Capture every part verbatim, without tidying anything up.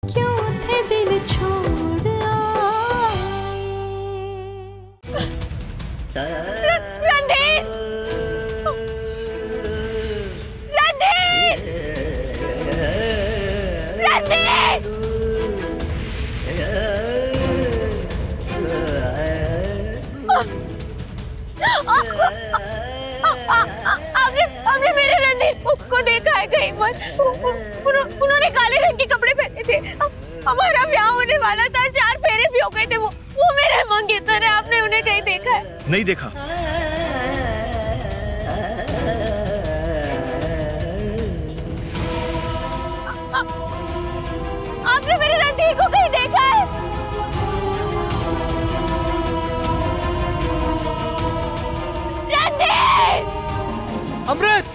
क्यों उठे दिल छोड़ आए। रणधीर, रणधीर, रणधीर, आपने आपने मेरे रणधीर को देखा है कहीं पर? उन्होंने काले रंग के कपड़े पहने थे। हमारा ब्याह होने वाला था, चार फेरे भी हो गए थे। वो वो मेरे मंगेतर है। आपने उन्हें कहीं देखा है? नहीं देखा। आ, आपने मेरे रणधीर को कहीं देखा है? रणधीर! अमृत!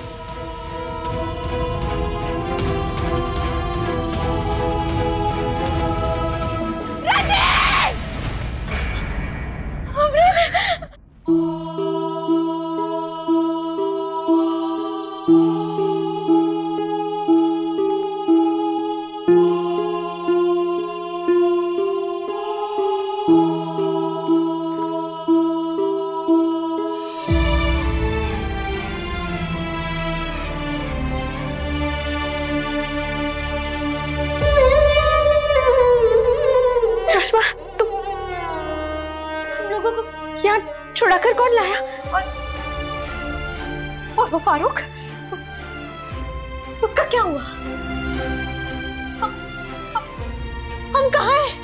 छुड़ाकर कौन लाया? और और वो फारूक, उस, उसका क्या हुआ? हम, हम कहाँ हैं?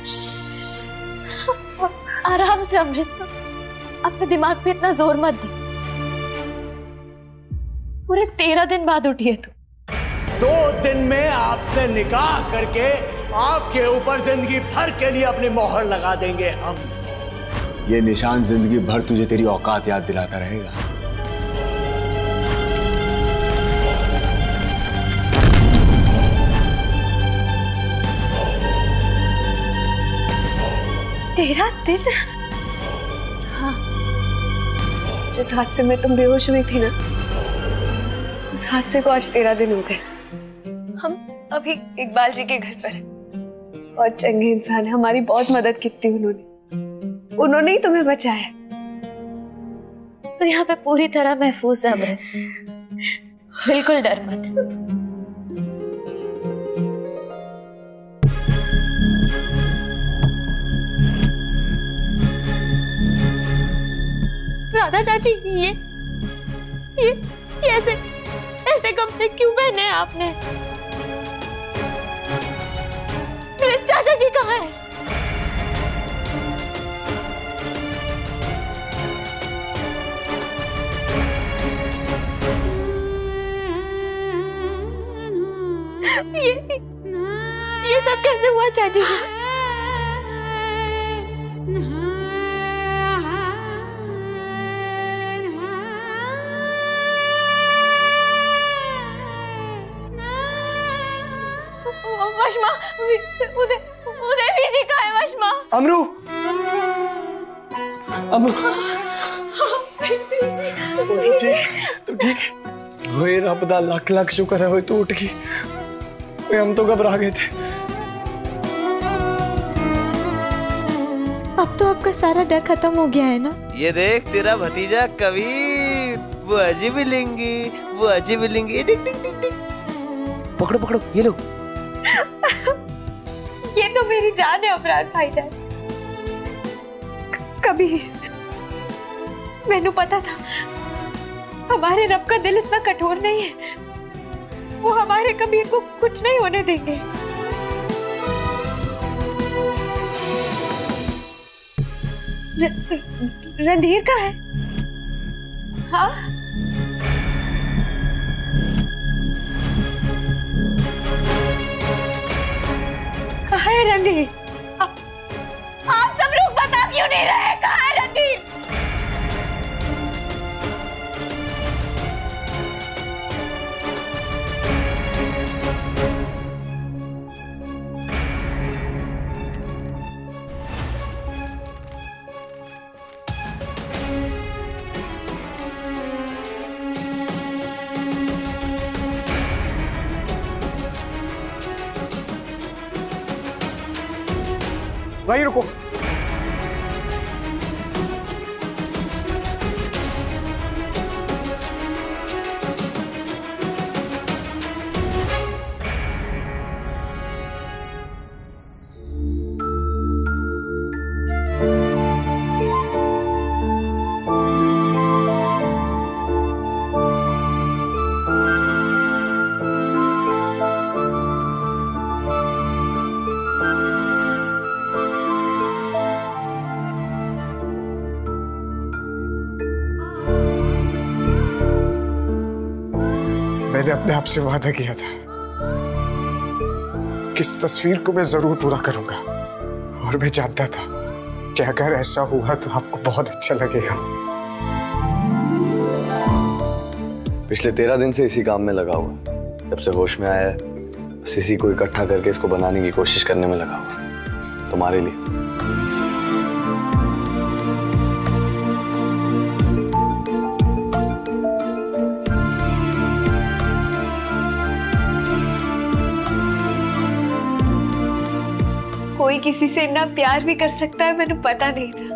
आराम से अमृत, अपने दिमाग पे इतना जोर मत दे। पूरे तेरह दिन बाद उठी है तू। दो दिन में आपसे निकाह करके आपके ऊपर जिंदगी भर के लिए अपनी मोहर लगा देंगे हम। ये निशान जिंदगी भर तुझे तेरी औकात याद दिलाता रहेगा। तेरा दिल? हाँ, जिस हादसे में तुम बेहोश हुई थी ना, उस हादसे को आज तेरह दिन हो गए। हम अभी इकबाल जी के घर पर हैं और चंगे इंसान, हमारी बहुत मदद की थी उन्होंने। उन्होंने ही तुम्हें बचाया, तो यहाँ पे पूरी तरह महफूज है अमृत। बिल्कुल डर मत। राधा चाची, ये ये ये ऐसे ऐसे कपड़े क्यों पहने हैं आपने? मेरे चाचा जी कहाँ हैं? ये ये सब कैसे हुआ चाची जी? वशमा, उदय उदय भी जी कहाँ है? वशमा, अमरू, अमरू, तू ठीक? होए रब दा लाख लाख शुक्र है, होए तू उठ गई। हम तो घबरा गए थे। अब तो आपका सारा डर खत्म हो गया है ना? ये देख तेरा भतीजा कबीर, वो अजी भी लेंगी, वो अजी भी लेंगी। दिख दिख दिख दिख। पकड़ो पकड़ो, ये लो। ये तो मेरी जान है अमरान भाईजान। कबीर, मैंने पता था हमारे रब का दिल इतना कठोर नहीं है, वो हमारे कबीर को कुछ नहीं होने देंगे। रणधीर का है? हाँ, कहाँ है रणधीर? आप, आप सब लोग बता क्यों नहीं रहे? कहाँ है रणधीर? वहीं रुको। मैंने अपने आप से वादा किया था कि इस तस्वीर को मैं जरूर पूरा करूंगा, और मैं जानता था कि अगर ऐसा हुआ तो आपको बहुत अच्छा लगेगा। पिछले तेरह दिन से इसी काम में लगा हुआ, जब से होश में आया है बस इसी को इकट्ठा करके इसको बनाने की कोशिश करने में लगा हुआ, तुम्हारे लिए। कोई किसी से इतना प्यार भी कर सकता है, मैंने पता नहीं था।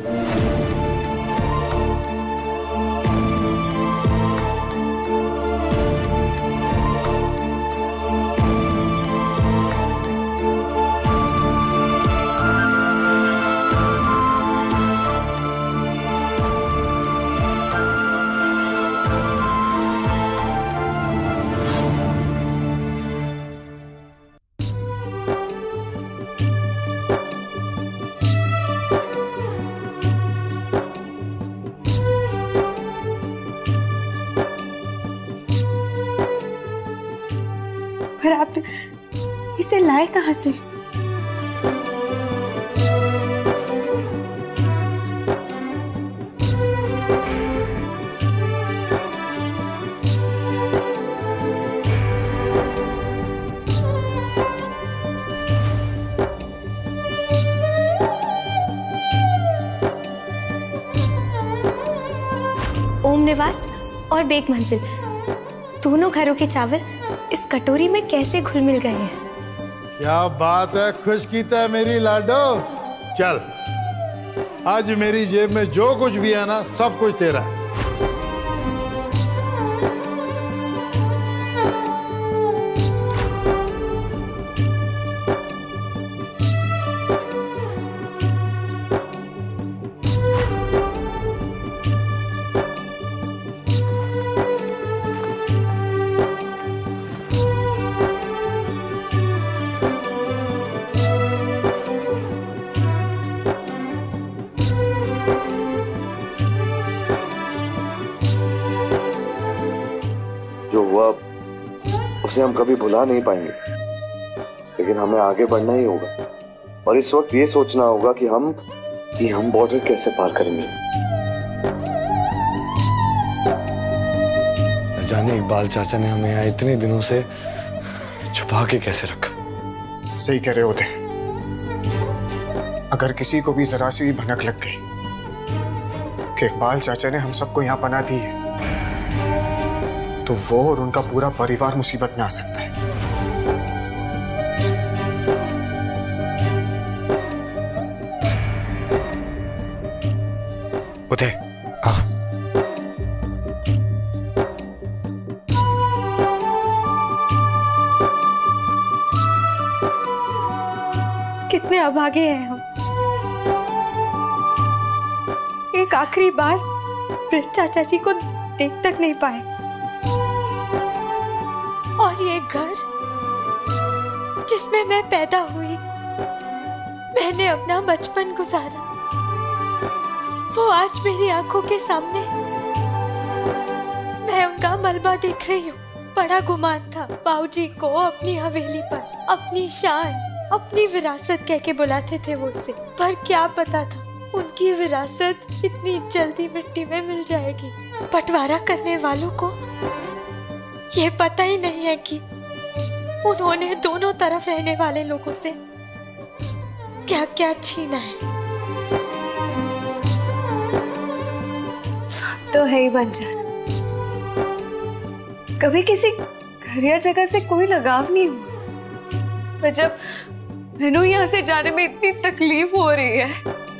पर आप इसे लाए कहाँ से? ओम निवास और बेग मंजिल दोनों घरों के चावल इस कटोरी में कैसे घुल मिल गए हैं? क्या बात है, खुश कीता है मेरी लाडो। चल, आज मेरी जेब में जो कुछ भी है ना, सब कुछ तेरा है। जो हुआ उसे हम कभी भुला नहीं पाएंगे, लेकिन हमें आगे बढ़ना ही होगा और इस वक्त ये सोचना होगा कि हम कि हम बॉर्डर कैसे पार करेंगे। न जाने इकबाल चाचा ने हमें यहाँ इतने दिनों से छुपा के कैसे रखा। सही कह रहे होते, अगर किसी को भी जरा सी भी भनक लग गई कि इकबाल चाचा ने हम सबको यहाँ पनाह दी है, तो वो और उनका पूरा परिवार मुसीबत में आ सकता है। उदय, हाँ। कितने अभागे हैं हम। एक आखिरी बार ब्रिज चाचा जी को देख तक नहीं पाए, और ये घर जिसमें मैं पैदा हुई, मैंने अपना बचपन गुजारा, वो आज मेरी आंखों के सामने मैं उनका मलबा देख रही हूँ। बड़ा गुमान था बाबूजी को अपनी हवेली पर अपनी शान, अपनी विरासत कह के बुलाते थे वो उसे, पर क्या पता था उनकी विरासत इतनी जल्दी मिट्टी में मिल जाएगी। बंटवारा करने वालों को ये पता ही नहीं है कि उन्होंने दोनों तरफ रहने वाले लोगों से क्या क्या छीना है। तो है ही बंजर, कभी किसी घर या जगह से कोई लगाव नहीं हुआ, पर जब मैनू यहाँ से जाने में इतनी तकलीफ हो रही है,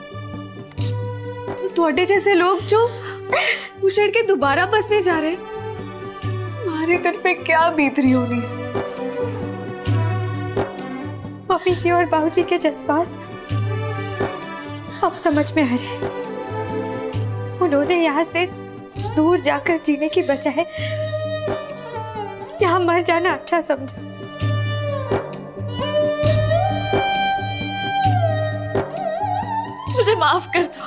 तो थोड़े जैसे लोग जो उछड़ के दोबारा बसने जा रहे हैं, हमारे दिल पे क्या बीत रही होनी है। मम्मी जी और बाबूजी के जज्बात अब समझ में आ रहे हैं। उन्होंने यहाँ से दूर जाकर जीने की बजाय यहाँ मर जाना अच्छा समझा। मुझे माफ कर दो,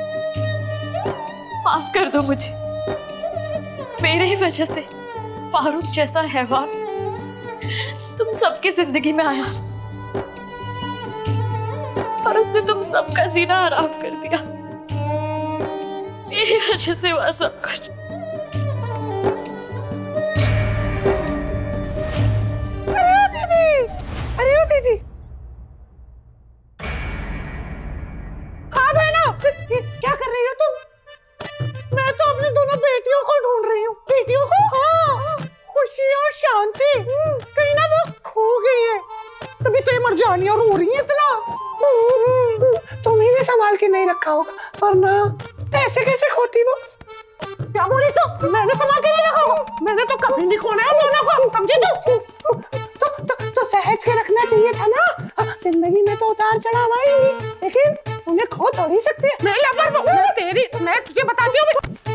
माफ कर दो मुझे। मेरे ही वजह से फारूक जैसा हैवान तुम सबकी जिंदगी में आया और उसने तुम सबका जीना हराम कर दिया। मेरी वजह से हुआ सब कुछ। अरे ओ दीदी, अरे ओ दीदी, हाँ बहना, क्या कर रही हो तुम? मैं तो अपनी दोनों बेटियों को ढूंढ रही हूँ। बेटियों को? हाँ, खुशी और शांति कहीं ना वो खो गई है, तभी तो ये मरजानियां रो रही हैं इतना। तुम्ही ने संभाल के नहीं रखा होगा, वरना ऐसे कैसे खोती वो? क्या बोली तो? मैंने संभाल के नहीं रखा होगा, मैंने तो कभी नहीं खोना है दोनों को, समझी तो? तो तो तो सहज के रखना चाहिए था ना। जिंदगी में तो उतार चढ़ाव आएंगी, लेकिन उन्हें खो थोड़ी सकती है। मैं लापरवाह, मैं तेरी, मैं तुझे बताती हूँ।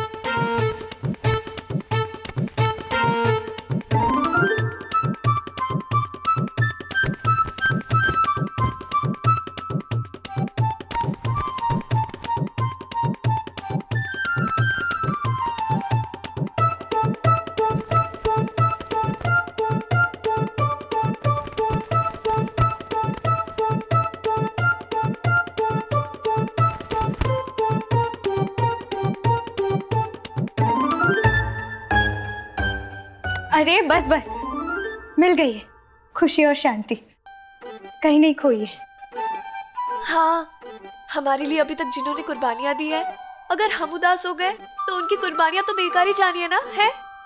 अरे बस बस, मिल गई है खुशी और शांति, कहीं नहीं खोई है। हाँ, हमारे लिए अभी तक जिन्होंने कुर्बानियां दी है, अगर हम उदास हो गए तो उनकी कुर्बानियां तो बेकार ही जानी है ना, है?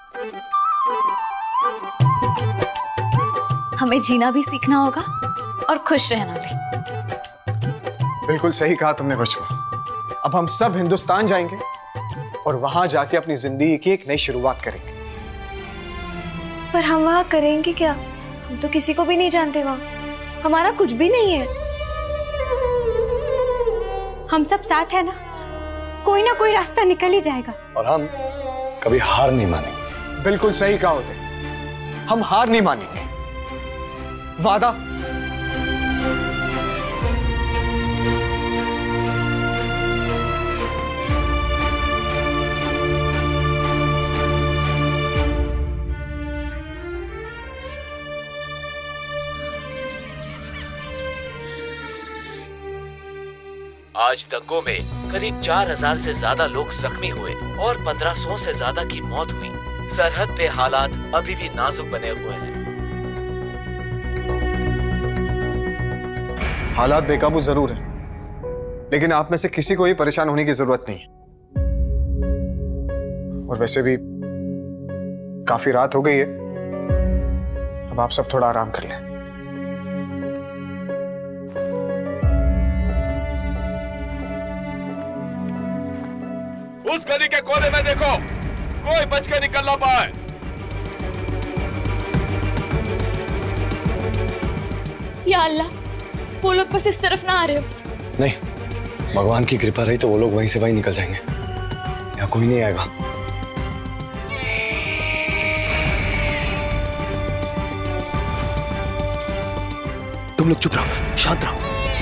हमें जीना भी सीखना होगा और खुश रहना भी। बिल्कुल सही कहा तुमने बचवा। अब हम सब हिंदुस्तान जाएंगे और वहां जाके अपनी जिंदगी की एक नई शुरुआत करेंगे। पर हम वहाँ करेंगे क्या? हम तो किसी को भी नहीं जानते वहाँ, हमारा कुछ भी नहीं है। हम सब साथ है ना, कोई ना कोई रास्ता निकल ही जाएगा। और हम कभी हार नहीं मानेंगे। बिल्कुल सही कहा होते, हम हार नहीं मानेंगे। वादा? आज दंगों में करीब चार हजार से ज्यादा लोग जख्मी हुए और पंद्रह सौ से ज्यादा की मौत हुई। सरहद पे हालात अभी भी नाजुक बने हुए हैं। हालात बेकाबू जरूर है, लेकिन आप में से किसी को ही परेशान होने की जरूरत नहीं है। और वैसे भी काफी रात हो गई है, अब आप सब थोड़ा आराम कर लें। उस गली के कोने में देखो, कोई बच के निकल ना पाए। या अल्लाह, वो लोग बस इस तरफ ना आ रहे हो। नहीं, भगवान की कृपा रही तो वो लोग वहीं से वहीं निकल जाएंगे, यहाँ कोई नहीं आएगा। तुम लोग चुप रहो, शांत रहो।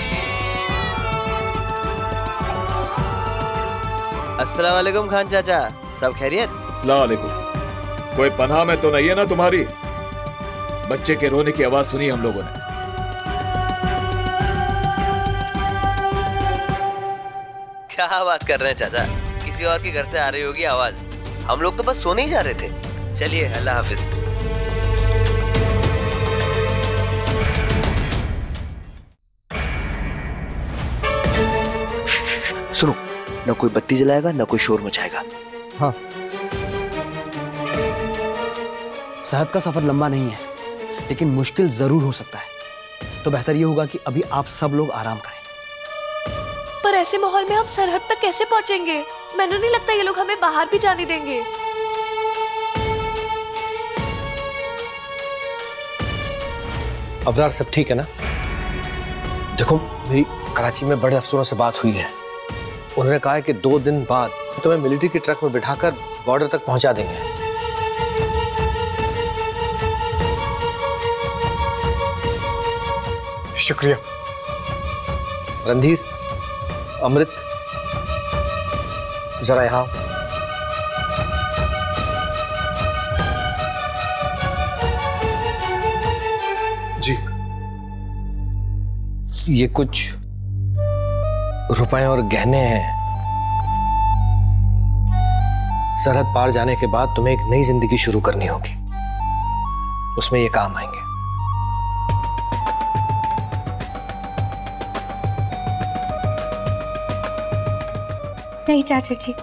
अस्सलाम वालेकुम खान चाचा, सब खैरियत? अस्सलाम वालेकुम। कोई पनाह में तो नहीं है ना तुम्हारी? बच्चे के रोने की आवाज सुनी हम लोगों ने। क्या बात कर रहे हैं चाचा, किसी और के घर से आ रही होगी आवाज। हम लोग तो बस सोने ही जा रहे थे। चलिए, अल्लाह हाफिज। सुनो, न कोई बत्ती जलाएगा न कोई शोर मचाएगा। हाँ। सरहद का सफर लंबा नहीं है, लेकिन मुश्किल जरूर हो सकता है। तो बेहतर ये होगा कि अभी आप सब लोग आराम करें। पर ऐसे माहौल में हम सरहद तक कैसे पहुंचेंगे? मैंने नहीं लगता ये लोग हमें बाहर भी जाने देंगे। अबरार सब ठीक है ना? देखो, मेरी कराची में बड़े अफसरों से बात हुई है। उन्होंने कहा है कि दो दिन बाद तुम्हें मिलिट्री के ट्रक में बिठाकर बॉर्डर तक पहुंचा देंगे। शुक्रिया। रणधीर, अमृत, जरा यहाँ। जी। ये कुछ रुपए और गहने हैं। सरहद पार जाने के बाद तुम्हें एक नई जिंदगी शुरू करनी होगी, उसमें ये काम आएंगे। नहीं चाचा जी,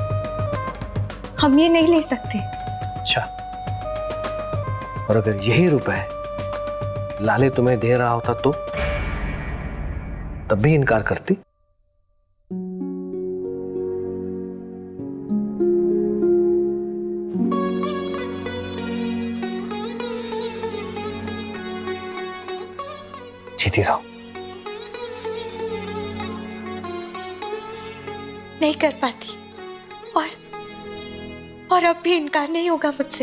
हम ये नहीं ले सकते। अच्छा, और अगर यही रुपए लाले तुम्हें दे रहा होता तो तब भी इनकार करती? जीती रहो। नहीं कर पाती, और और अब भी इनकार नहीं होगा मुझसे।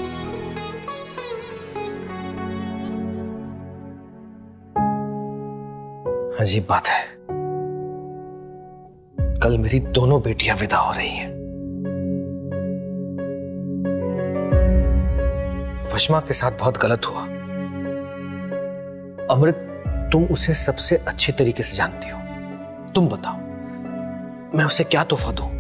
अजीब बात है, कल मेरी दोनों बेटियां विदा हो रही हैं। फश्मा के साथ बहुत गलत हुआ। अमृत, तुम उसे सबसे अच्छे तरीके से जानती हो। तुम बताओ, मैं उसे क्या तोहफा दूं?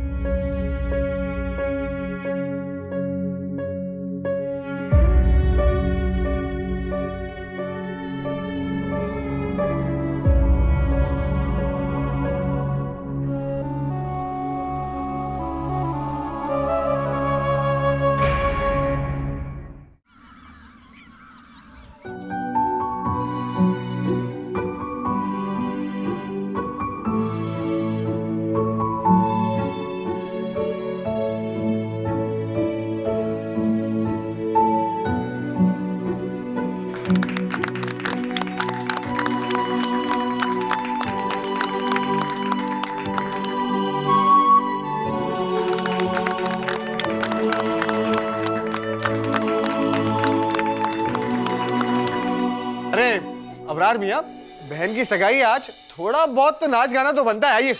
अबरार मियां, बहन की सगाई आज, थोड़ा बहुत तो नाच गाना तो बनता है। ये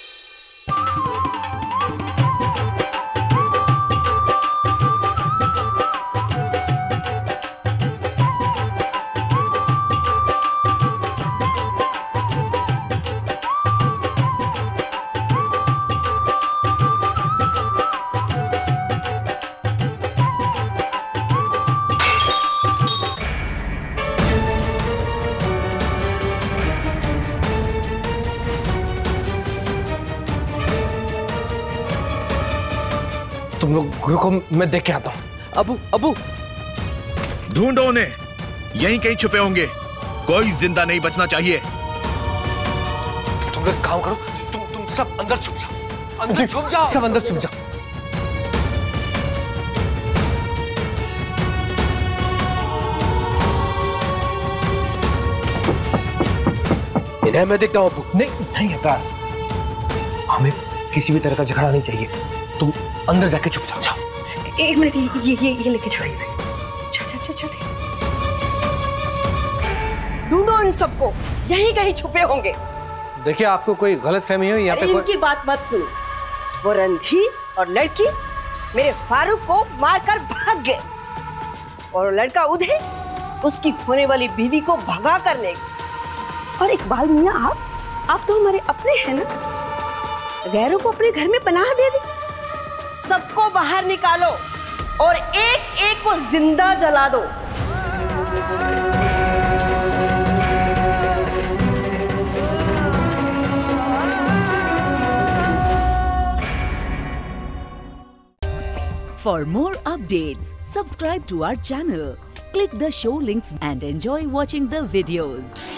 तुम लोग गुरु को मैं देख के आता हूँ। अबू अबू ढूंढो उन्हें, यहीं कहीं छुपे होंगे, कोई जिंदा नहीं बचना चाहिए। तुम लोग काम करो, तुम तुम सब अंदर छुप जाओ, अंदर छुप जाओ, सब अंदर छुप जाओ। इन्हें मैं देखता हूँ। नहीं नहीं अबरार, हमें किसी भी तरह का झगड़ा नहीं चाहिए। तुम अंदर जाके छुप जाओ। जाओ। एक मिनट, ये ये ये लेके जाओ। अच्छा अच्छा अच्छा। ढूंढो इन सबको, यहीं कहीं छुपे होंगे। देखिए, आपको कोई गलतफहमी हो यहाँ पे कोई... इनकी बात मत सुनो। वो रणधीर और लड़की मेरे फारूक को मारकर भाग गए, और लड़का उधे उसकी होने वाली बीवी को भगा कर ले गए। और इकबाल मियां, आप आप तो हमारे अपने हैं ना, गैरों को अपने घर में पनाह दे दी। सबको बाहर निकालो और एक एक को जिंदा जला दो। For more updates, subscribe to our channel, click the show links and enjoy watching the videos.